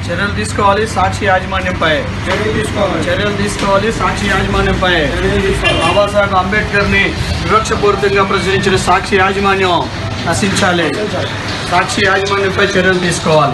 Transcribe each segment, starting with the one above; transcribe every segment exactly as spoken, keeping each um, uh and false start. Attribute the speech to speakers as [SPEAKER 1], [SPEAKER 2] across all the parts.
[SPEAKER 1] చర్యలు తీసుకోవాలి సాక్షి యాజమాన్యంపై
[SPEAKER 2] చర్యలు తీసుకోవాలి
[SPEAKER 1] చర్యలు తీసుకోవాలి సాక్షి యాజమాన్యంపై
[SPEAKER 2] చర్యలు తీసుకోవాలి
[SPEAKER 1] బాబాసాహెబ్ అంబేద్కర్ని వివక్షపూరితంగా ప్రచురించిన సాక్షి యాజమాన్యం నశించాలి. సాక్షి యాజమాన్యంపై చర్యలు తీసుకోవాలి.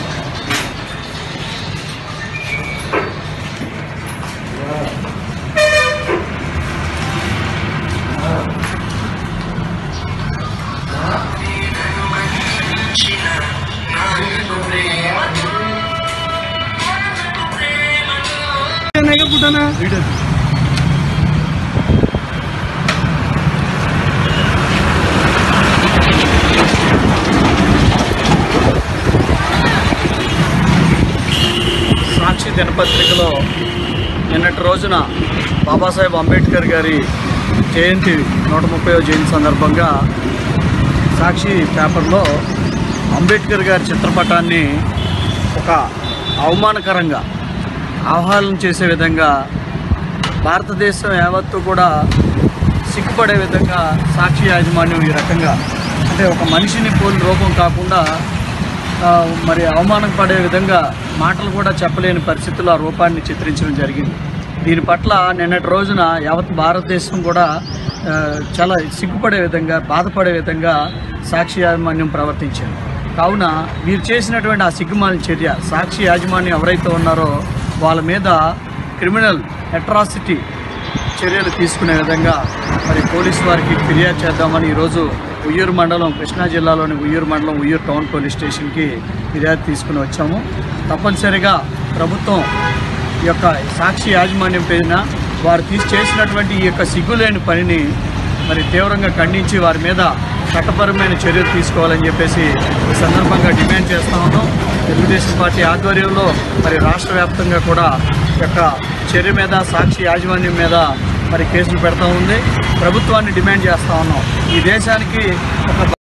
[SPEAKER 1] సాక్షి దినపత్రికలో నిన్నటి రోజున బాబాసాహెబ్ అంబేద్కర్ గారి జయంతి నూట ముప్పైవ జయంతి సందర్భంగా సాక్షి పేపర్లో అంబేద్కర్ గారి చిత్రపటాన్ని ఒక అవమానకరంగా ఆహ్వానం చేసే విధంగా భారతదేశం యావత్తు కూడా సిగ్గుపడే విధంగా సాక్షి యాజమాన్యం ఈ రకంగా అంటే ఒక మనిషిని పోలి రూపం కాకుండా మరి అవమానం పడే విధంగా మాటలు కూడా చెప్పలేని పరిస్థితుల్లో ఆ రూపాన్ని చిత్రించడం జరిగింది. దీని పట్ల నిన్నటి రోజున యావత్ భారతదేశం కూడా చాలా సిగ్గుపడే విధంగా బాధపడే విధంగా సాక్షి యాజమాన్యం ప్రవర్తించారు. కావున వీరు చేసినటువంటి ఆ సిగ్గుమాలిన చర్య సాక్షి యాజమాన్యం ఎవరైతే ఉన్నారో వాళ్ళ మీద క్రిమినల్ అట్రాసిటీ చర్యలు తీసుకునే విధంగా మరి పోలీసు వారికి ఫిర్యాదు చేద్దామని ఈరోజు ఉయ్యూరు మండలం కృష్ణా జిల్లాలోని ఉయ్యూరు మండలం ఉయ్యూరు టౌన్ పోలీస్ స్టేషన్కి ఫిర్యాదు తీసుకుని వచ్చాము. తప్పనిసరిగా ప్రభుత్వం ఈ యొక్క సాక్షి యాజమాన్యం పైన వారు తీసి చేసినటువంటి ఈ యొక్క సిగ్గులేని పనిని మరి తీవ్రంగా ఖండించి వారి మీద చట్టపరమైన చర్యలు తీసుకోవాలని చెప్పేసి ఈ సందర్భంగా డిమాండ్ చేస్తా ఉన్నాం. తెలుగుదేశం పార్టీ ఆధ్వర్యంలో మరి రాష్ట్ర వ్యాప్తంగా కూడా ఈ యొక్క చర్య మీద సాక్షి యాజమాన్యం మీద మరి కేసులు పెడతా ఉంది. ప్రభుత్వాన్ని డిమాండ్ చేస్తూ ఉన్నాం. ఈ దేశానికి ఒక